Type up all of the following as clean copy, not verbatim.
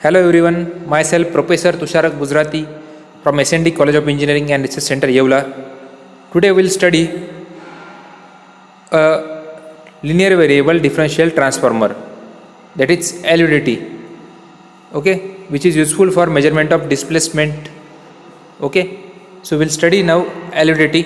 Hello everyone, myself Professor Tusharak Gujrati from SND College of Engineering and Research Center Yeola. Today we will study a linear variable differential transformer, that is LVDT, okay, which is useful for measurement of displacement. Okay, so we will study now LVDT.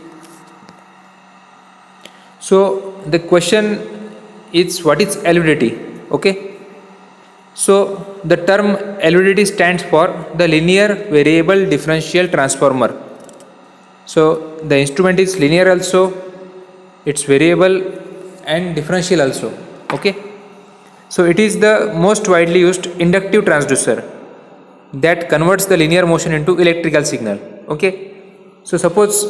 So the question is, what is LVDT? Okay, so the term LVDT stands for the linear variable differential transformer. So the instrument is linear also, it's variable and differential also. Okay, so it is the most widely used inductive transducer that converts the linear motion into electrical signal. Okay, so suppose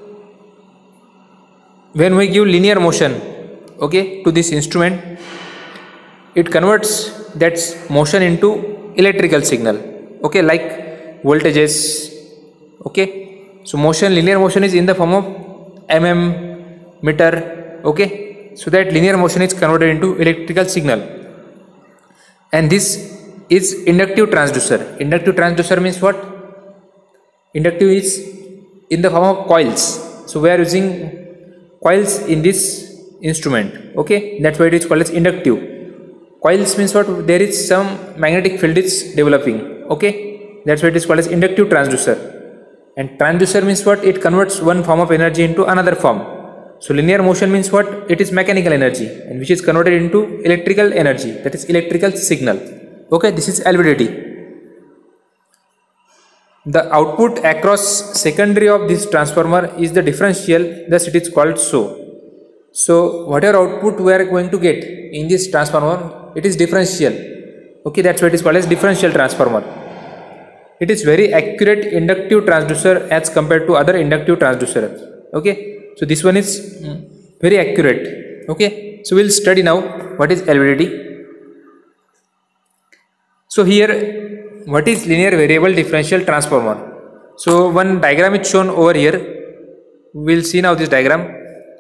when we give linear motion, okay, to this instrument, it converts that motion into electrical signal, okay, like voltages. Okay, so linear motion is in the form of meter. Okay, so that linear motion is converted into electrical signal, and this is inductive transducer. Inductive transducer means what? Inductive is in the form of coils, so we are using coils in this instrument. Okay, that's why it is called as inductive. Coils means what? There is some magnetic field is developing. Okay, that's why it is called as inductive transducer. And transducer means what? It converts one form of energy into another form. So linear motion means what? It is mechanical energy, and which is converted into electrical energy, that is electrical signal. Okay, this is LVDT. The output across secondary of this transformer is the differential, thus it is called so. So whatever output we are going to get in this transformer, it is differential. Okay, that's why it is called as differential transformer. It is very accurate inductive transducer as compared to other inductive transducer. Okay, so this one is very accurate. Okay, so we will study now what is LVDT. So here, what is linear variable differential transformer? So one diagram is shown over here. We will see now this diagram.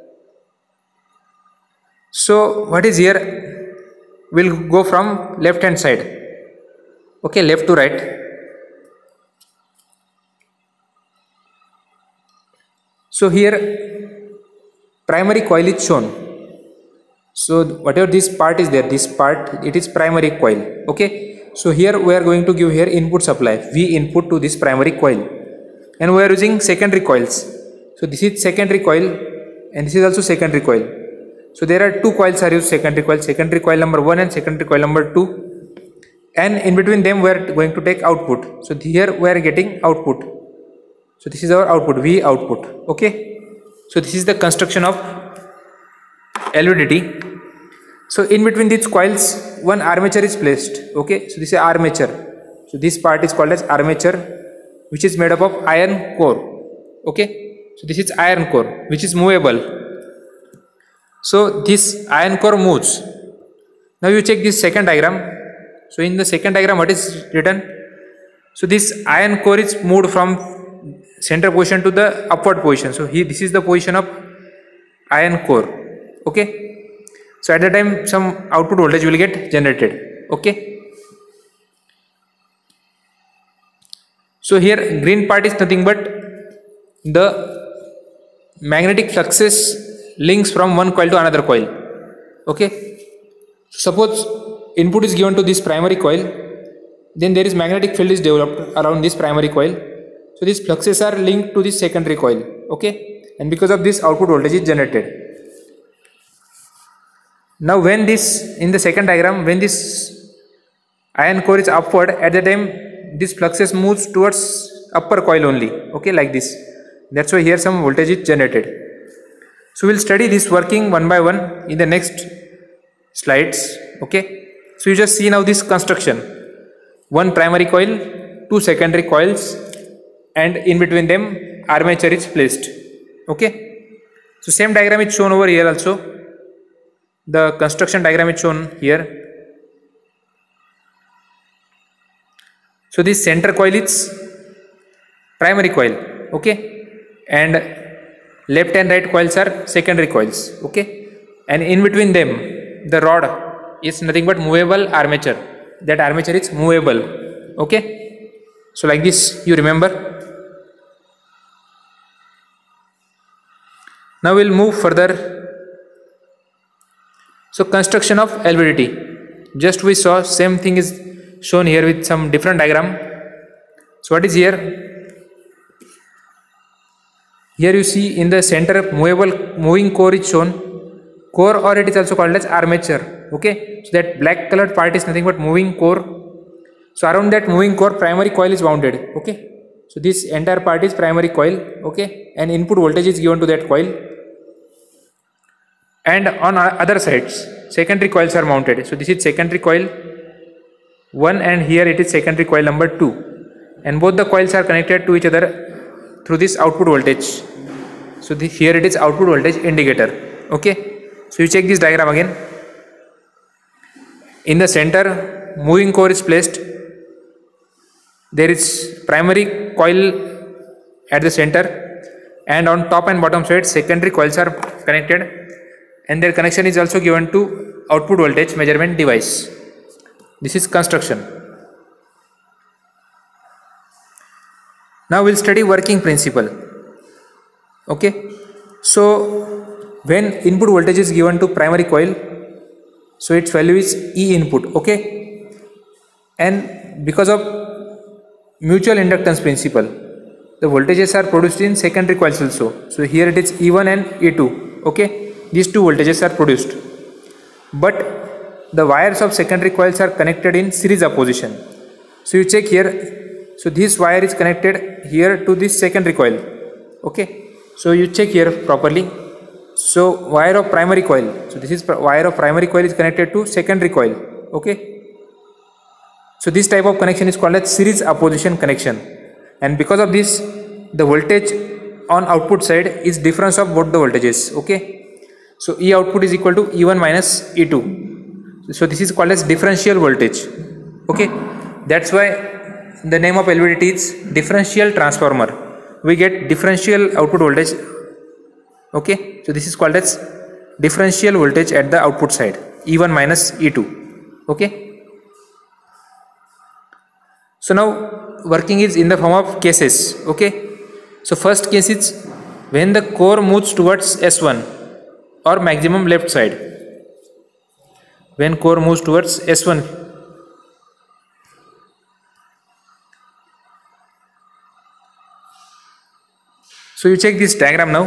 So what is here? We'll go from left hand side. Okay, left to right. So here primary coil is shown. So whatever this part is there, this part, it is primary coil. Okay, so here we are going to give here input supply, V input to this primary coil, and we are using secondary coils. So this is secondary coil and this is also secondary coil. So there are two coils are used, secondary coil number 1 and secondary coil number 2, and in between them we are going to take output. So here we are getting output. So this is our output, V output. Okay, so this is the construction of LVDT. So in between these coils one armature is placed. Okay, so this is armature. So this part is called as armature, which is made up of iron core. Okay, so this is iron core which is movable. So this iron core moves. Now you check this second diagram. So in the second diagram, what is written? So this iron core is moved from center position to the upward position. So here this is the position of iron core. Okay, so at the time some output voltage will get generated. Okay, so here green part is nothing but the magnetic fluxes links from one coil to another coil. Okay, suppose input is given to this primary coil, then there is magnetic field is developed around this primary coil. So these fluxes are linked to this secondary coil. Okay, and because of this output voltage is generated. Now when this, in the second diagram, when this iron core is upward, at the time this fluxes moves towards upper coil only. Okay, like this. That's why here some voltage is generated. So we will study this working one by one in the next slides. Okay, so you just see now this construction: one primary coil, two secondary coils, and in between them armature is placed. Okay, so same diagram is shown over here also. The construction diagram is shown here. So this center coil is primary coil. Okay, and left and right coils are secondary coils. Okay, and in between them the rod is nothing but movable armature. that armature is movable. Okay, so like this you remember. Now we'll move further. So construction of LVDT, just we saw same thing is shown here with some different diagram. So what is here? Here you see in the center moving core is shown, core, or it is also called as armature. Okay, so that black colored part is nothing but moving core. So around that moving core primary coil is wounded. Okay, so this entire part is primary coil. Okay, and input voltage is given to that coil, and on other sides secondary coils are mounted. So this is secondary coil 1 and here it is secondary coil number 2, and both the coils are connected to each other through this output voltage. So here it is output voltage indicator. Okay, so you check this diagram again. In the center moving core is placed. There is primary coil at the center, and on top and bottom side secondary coils are connected, and their connection is also given to output voltage measurement device. This is construction. Now we'll study working principle. Okay, so when input voltage is given to primary coil, so its value is E input. Okay, and because of mutual inductance principle, the voltages are produced in secondary coils also. So here it is E1 and E2. Okay, these two voltages are produced, but the wires of secondary coils are connected in series opposition. So you check here. So this wire is connected here to this secondary coil. Okay, so you check here properly. So wire of primary coil, so this is wire of primary coil is connected to secondary coil. Okay, so this type of connection is called as series opposition connection, and because of this the voltage on output side is difference of both the voltages. Okay, so E output is equal to E1 minus E2. So this is called as differential voltage. Okay, that's why the name of LVDT is differential transformer. We get differential output voltage. Okay, so this is called as differential voltage at the output side, E1 minus E2. Okay, so now working is in the form of cases. Okay, so first case is when the core moves towards S1 or maximum left side. When core moves towards S1, so you check this diagram now.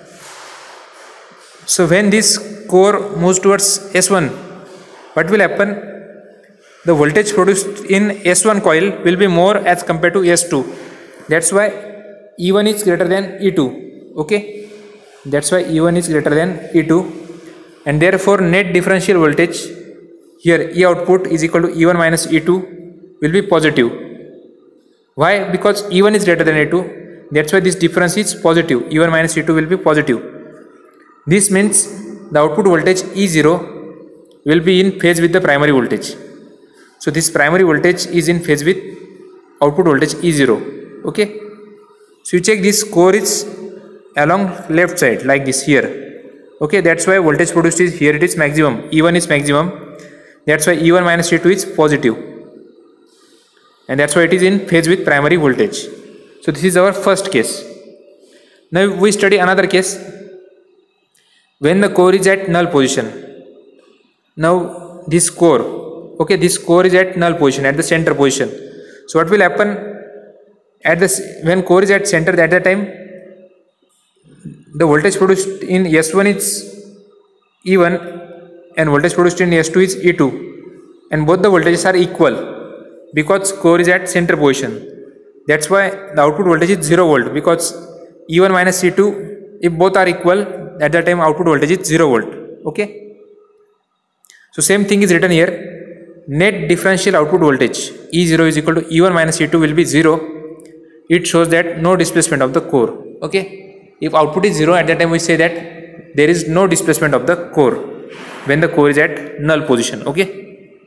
So when this core moves towards S1, what will happen? The voltage produced in S1 coil will be more as compared to S2. That's why E1 is greater than E2. Okay, that's why E1 is greater than E2, and therefore net differential voltage here E output is equal to E1 minus E2 will be positive. Why? Because E1 is greater than E2. That's why this difference is positive. E1 minus E2 will be positive. This means the output voltage E0 will be in phase with the primary voltage. So this primary voltage is in phase with output voltage E0. Okay, so you check this core is along left side like this here. Okay, that's why voltage produced is here it is maximum. E1 is maximum. That's why E1 minus E2 is positive, and that's why it is in phase with primary voltage. So this is our first case. Now we study another case when the core is at null position. Now this core, okay, this core is at null position, at the center position. So what will happen at this when core is at center? At that time the voltage produced in S1 is E1 and voltage produced in S2 is E2, and both the voltages are equal because core is at center position. That's why the output voltage is 0 volt, because E1 minus E2, if both are equal, at that time output voltage is 0 volt. Okay, so same thing is written here. Net differential output voltage E0 is equal to E1 minus E2 will be 0. It shows that no displacement of the core. Okay, if output is 0, at that time we say that there is no displacement of the core when the core is at null position. Okay,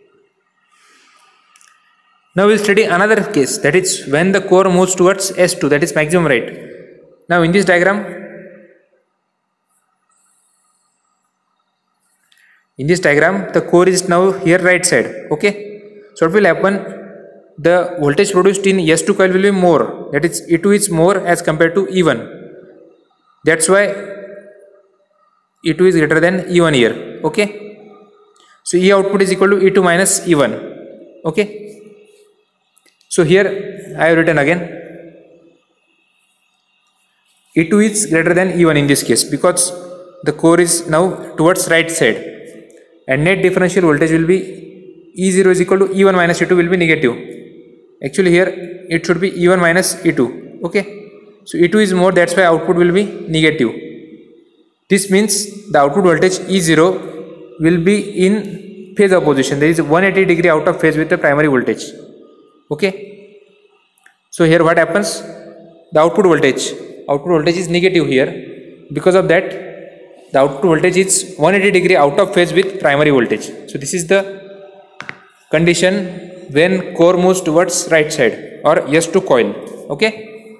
now we will study another case, that is when the core moves towards S2, that is maximum right. Now in this diagram, the core is now here right side. Okay, So what will happen? The voltage produced in S2 coil will be more, that is E2 is more as compared to E1. That's why E2 is greater than E1 here. Okay. So E output is equal to E2 minus E1. Okay. So here I have written again E2 is greater than E1 in this case because the core is now towards right side, and net differential voltage will be E0 is equal to E1 minus E2 will be negative. Actually here it should be E1 minus E2. Okay. So E2 is more, that's why output will be negative. This means the output voltage E0 will be in phase opposition. There is 180 degree out of phase with the primary voltage. Okay. So here what happens? The output voltage is negative here. Because of that, the output voltage is 180 degree out of phase with primary voltage. So this is the condition when core moves towards right side or S2 coil. Okay.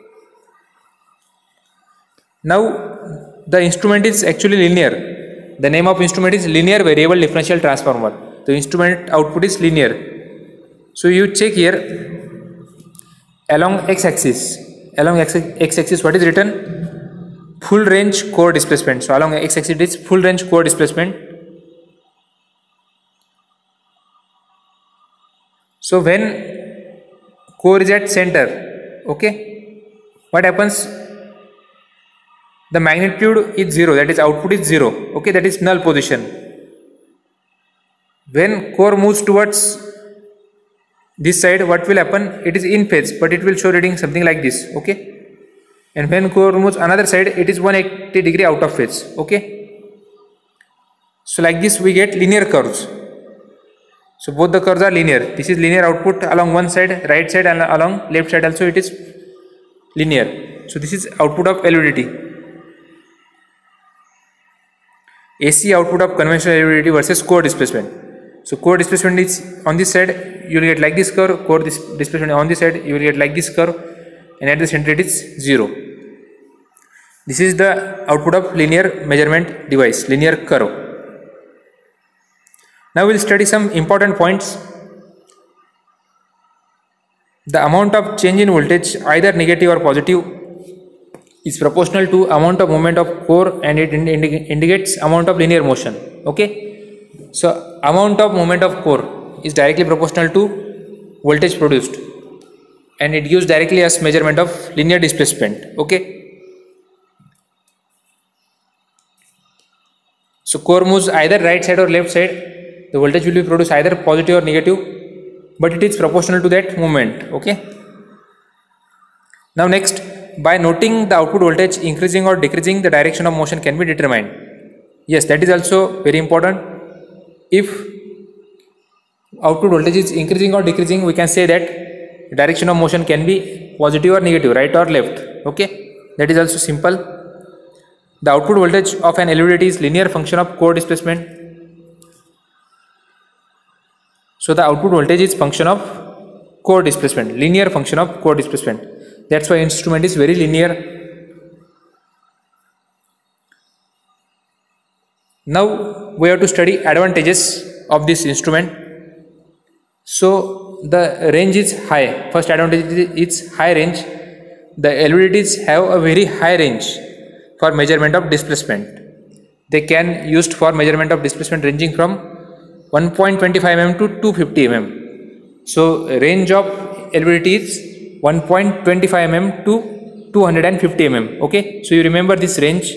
Now the instrument is actually linear. The name of instrument is linear variable differential transformer. The instrument output is linear. So you check here along x-axis. Along x-axis what is written? Full range core displacement. So along x-axis it is full range core displacement. So when core is at center, okay, what happens? The magnitude is 0, that is output is 0, okay, that is null position. When core moves towards this side, what will happen? It is in phase, but it will show reading something like this, okay. And when core moves another side, it is 180 degree out of phase, okay. So like this we get linear curves. So both the curves are linear. This is linear output along one side, right side, and along left side also it is linear. So this is output of LVDT. AC output of conventional LVDT versus core displacement. So core displacement is on this side, you will get like this curve. Core displacement on this side, you will get like this curve, and at the center it is 0. This is the output of linear measurement device, linear curve. Now we will study some important points. The amount of change in voltage, either negative or positive, is proportional to amount of movement of core, and it indicates amount of linear motion. Okay. So amount of movement of core is directly proportional to voltage produced, and it gives directly as measurement of linear displacement. Okay. So core moves either right side or left side. The voltage will be produced either positive or negative, but it is proportional to that movement. Okay. Now next, by noting the output voltage increasing or decreasing, the direction of motion can be determined. Yes, that is also very important. If output voltage is increasing or decreasing, we can say that direction of motion can be positive or negative, right or left. Okay, that is also simple. The output voltage of an LVDT is linear function of core displacement. So the output voltage is function of core displacement, linear function of core displacement. That's why instrument is very linear. Now we have to study advantages of this instrument. So the range is high. First advantage is high range. The LVDTs have a very high range for measurement of displacement. They can used for measurement of displacement ranging from 1.25 mm to 250 mm. So range of LVDT is 1.25 mm to 250 mm. Okay, so you remember this range,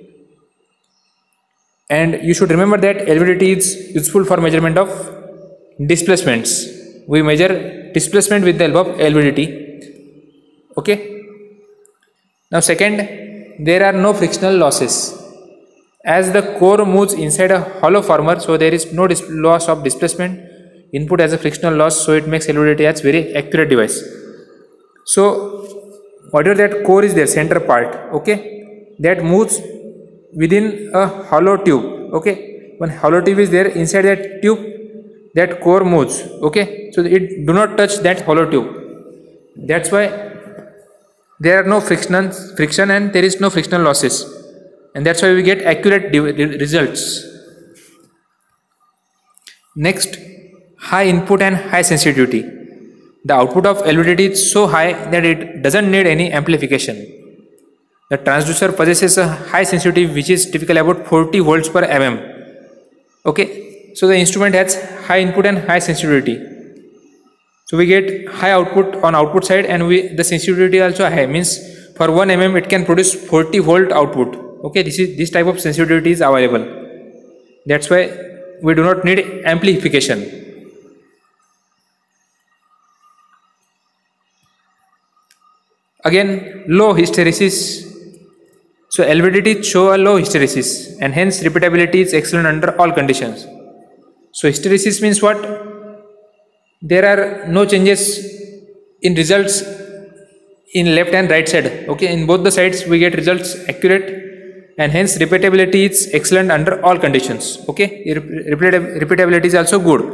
and you should remember that LVDT is useful for measurement of displacements. We measure displacement with the help of LVDT. Okay. Now second, there are no frictional losses. As the core moves inside a hollow former, so there is no loss of displacement. Input as a frictional loss, so it makes LVDT as very accurate device. So whatever that core is there, center part, okay, that moves within a hollow tube. Okay, when hollow tube is there, inside that tube, that core moves. Okay, so it do not touch that hollow tube. That's why there are no friction and there is no frictional losses, and that's why we get accurate results. Next, high input and high sensitivity. The output of LVDT is so high that it doesn't need any amplification. The transducer possesses a high sensitivity which is typically about 40 volts per mm. Okay, so the instrument has high input and high sensitivity. So we get high output on output side, and the sensitivity also high, means for 1 mm it can produce 40 volt output. Okay, this type of sensitivity is available. That's why we do not need amplification. Again, low hysteresis. So LVDT show a low hysteresis, and hence repeatability is excellent under all conditions. So hysteresis means what? There are no changes in results in left and right side. Okay, in both the sides we get results accurate, and hence repeatability is excellent under all conditions. Okay, repeatability is also good.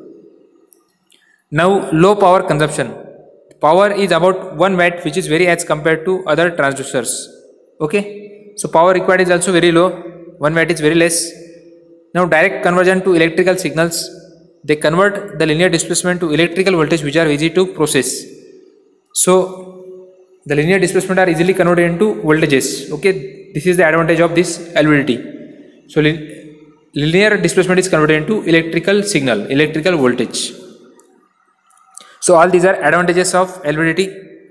Now, low power consumption. Power is about 1 watt, which is very as compared to other transducers. Okay, so power required is also very low. 1 watt is very less. Now, direct conversion to electrical signals. They convert the linear displacement to electrical voltage, which are easy to process. So the linear displacement are easily converted into voltages. Okay, this is the advantage of this LVDT. So linear displacement is converted into electrical signal, electrical voltage. So all these are advantages of LVDT.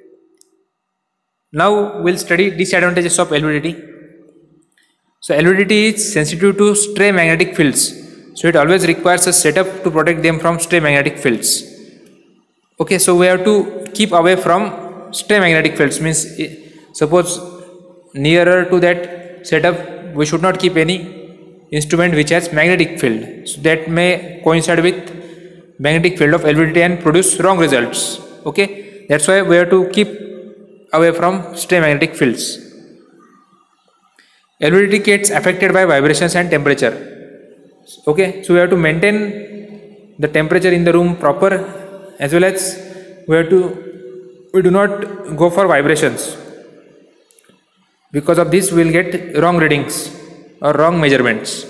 Now we'll study disadvantages of LVDT. So LVDT is sensitive to stray magnetic fields. So it always requires a setup to protect them from stray magnetic fields. Okay, so we have to keep away from stray magnetic fields, means suppose nearer to that setup we should not keep any instrument which has magnetic field. So that may coincide with magnetic field of LVDT and produce wrong results. Okay, that's why we have to keep away from stray magnetic fields. LVDT gets affected by vibrations and temperature. Okay, so we have to maintain the temperature in the room proper, as well as we do not go for vibrations. Because of this we will get wrong readings or wrong measurements.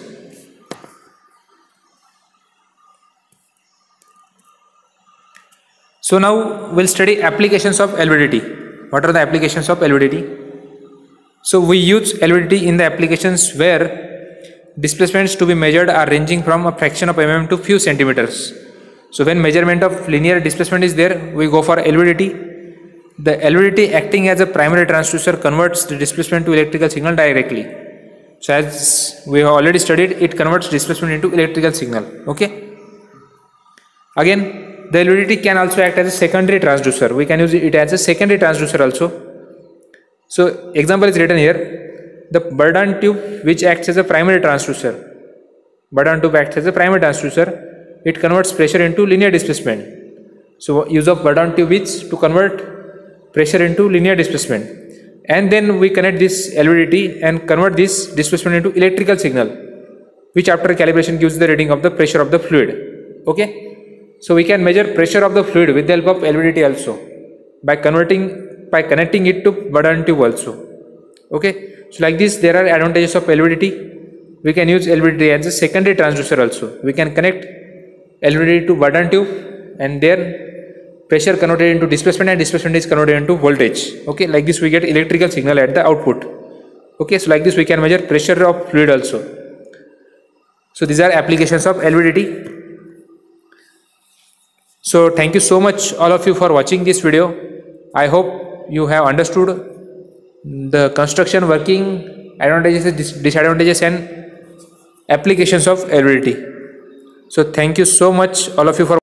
So now we'll study applications of LVDT. What are the applications of LVDT? So we use LVDT in the applications where displacements to be measured are ranging from a fraction of mm to few centimeters. So when measurement of linear displacement is there, we go for LVDT. The LVDT acting as a primary transducer converts the displacement to electrical signal directly. So as we have already studied, it converts displacement into electrical signal. Okay. Again, the LVDT can also act as a secondary transducer. We can use it as a secondary transducer also. So example is written here. The Bourdon tube, which acts as a primary transducer. Bourdon tube acts as a primary transducer. It converts pressure into linear displacement. So use of Bourdon tube is to convert pressure into linear displacement. And then we connect this LVDT and convert this displacement into electrical signal, which after calibration gives the reading of the pressure of the fluid. Okay. So we can measure pressure of the fluid with the help of LVDT also by connecting it to Bourdon tube also. Okay. So like this, there are advantages of LVDT. We can use LVDT as a secondary transducer also. We can connect LVDT to Bourdon tube, and then pressure converted into displacement, and displacement is converted into voltage. Okay, like this we get electrical signal at the output. Okay, so like this we can measure pressure of fluid also. So these are applications of LVDT. So thank you so much all of you for watching this video. I hope you have understood the construction, working, advantages, disadvantages and applications of LVDT. So thank you so much all of you for